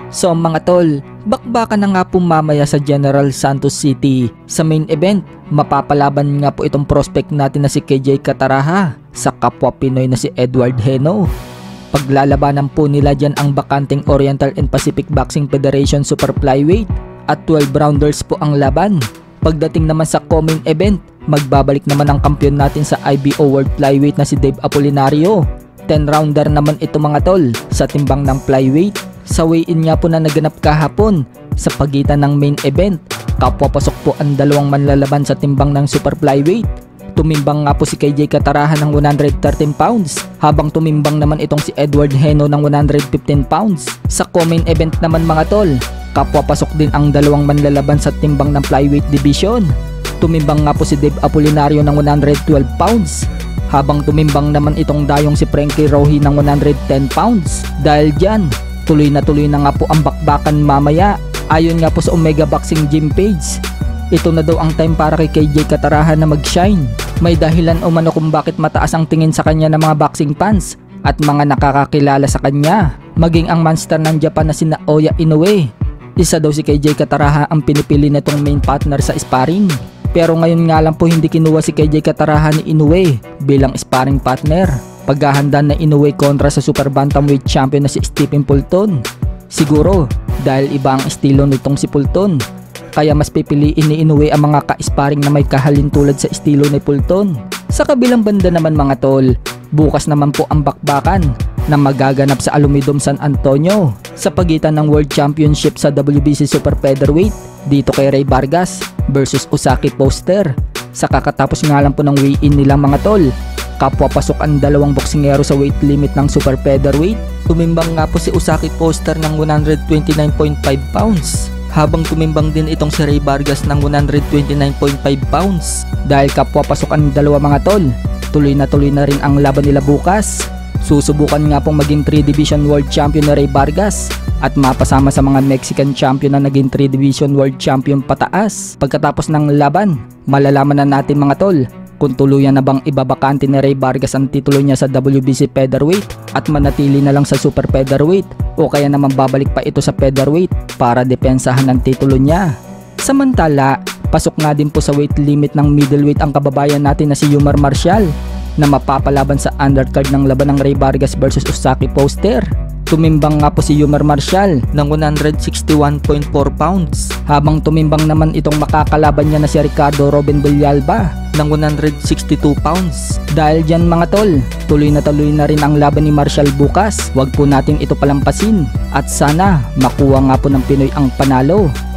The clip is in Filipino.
So mga tol, bakbakan na nga po mamaya sa General Santos City. Sa main event, mapapalaban nga po itong prospect natin na si KJ Cataraha sa kapwa Pinoy na si Edward Heno. Paglalabanan po nila dyan ang bakanting Oriental and Pacific Boxing Federation Super Flyweight at 12 rounders po ang laban. Pagdating naman sa co-main event, magbabalik naman ang kampiyon natin sa IBO World Flyweight na si Dave Apolinario. 10 rounder naman ito mga tol sa timbang ng flyweight. Sa weigh-in nga po na naganap kahapon sa pagitan ng main event, kapwa-pasok po ang dalawang manlalaban sa timbang ng super flyweight. Tumimbang nga po si KJ Cataraha ng 113 pounds, habang tumimbang naman itong si Edward Heno ng 115 pounds. Sa co-main event naman mga tol, kapwa-pasok din ang dalawang manlalaban sa timbang ng flyweight division. Tumimbang nga po si Dave Apolinario ng 112 pounds, habang tumimbang naman itong dayong si Frankie Rohi ng 110 pounds. Dahil dyan, tuloy na nga po ang bakbakan mamaya. Ayon nga po sa Omega Boxing Gym page, ito na daw ang time para kay KJ Cataraha na mag-shine. May dahilan umano kung bakit mataas ang tingin sa kanya ng mga boxing fans at mga nakakakilala sa kanya. Maging ang monster ng Japan na si Naoya Inoue. Isa daw si KJ Cataraha ang pinipili nitong main partner sa sparring. Pero ngayon nga lang po hindi kinuha si KJ Cataraha ni Inoue bilang sparring partner. Paghahanda na Inoue kontra sa super bantamweight champion na si Stephen Fulton. Siguro dahil iba ang estilo nitong si Fulton, kaya mas pipiliin ni Inoue ang mga ka-sparring na may kahalin tulad sa estilo ni Fulton. Sa kabilang banda naman mga tol, bukas naman po ang bakbakan na magaganap sa Alumidum San Antonio sa pagitan ng World Championship sa WBC Super Featherweight dito kay Ray Vargas versus Usaki Foster. Sa kakatapos nga lang po ng weigh-in nilang mga tol, kapwa-pasok ang dalawang boksingero sa weight limit ng Super Featherweight. Tumimbang nga po si Usaki Foster ng 129.5 pounds, habang tumimbang din itong si Ray Vargas ng 129.5 pounds. Dahil kapwa-pasok ang dalawa mga tol, tuloy na rin ang laban nila bukas. Susubukan nga pong maging 3 Division World Champion na Ray Vargas at mapasama sa mga Mexican Champion na naging 3 Division World Champion pataas. Pagkatapos ng laban, malalaman na natin mga tol kung tuluyan na bang ibabakante ni Ray Vargas ang titulo niya sa WBC Featherweight at manatili na lang sa Super Featherweight, o kaya naman babalik pa ito sa Featherweight para depensahan ang titulo niya. Samantala, pasok nga din po sa weight limit ng middleweight ang kababayan natin na si Yumar Marcial na mapapalaban sa undercard ng laban ng Ray Vargas versus Usaki Foster. Tumimbang nga po si Yumar Marcial ng 161.4 pounds, habang tumimbang naman itong makakalaban niya na si Ricardo Robin Villalba ng 162 pounds. Dahil dyan mga tol, tuloy na rin ang laban ni Marcial bukas. Huwag po nating ito palampasin at sana makuha nga po ng Pinoy ang panalo.